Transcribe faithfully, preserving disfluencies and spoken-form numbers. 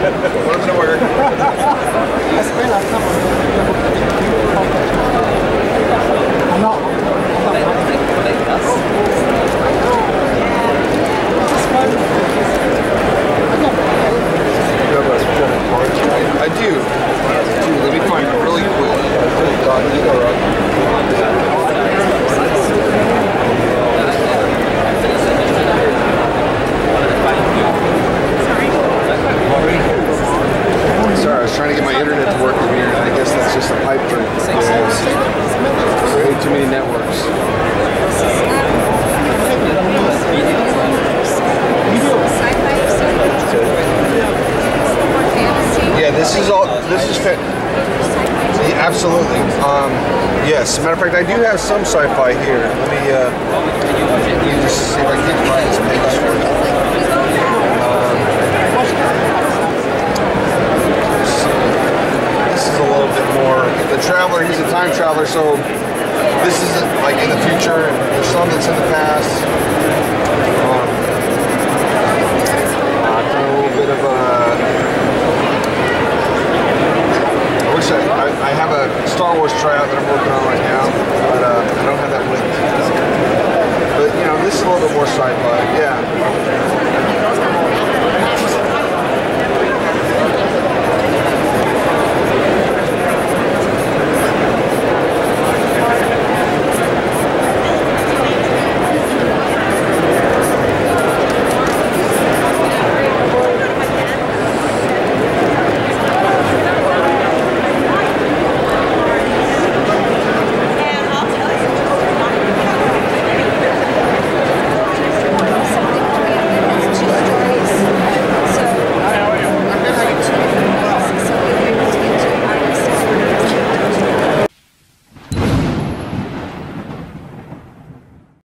Put them to work. I'm not. I do. Dude, let me find it really quick. Sorry, I was trying to get my internet to work in here, and I guess that's just a pipe dream. Way too many networks. Yeah, this is all. This is fit. Yeah, absolutely. Um, yes. As a matter of fact, I do have some sci-fi here. Let me. Uh, let me just see if I can find this page for you.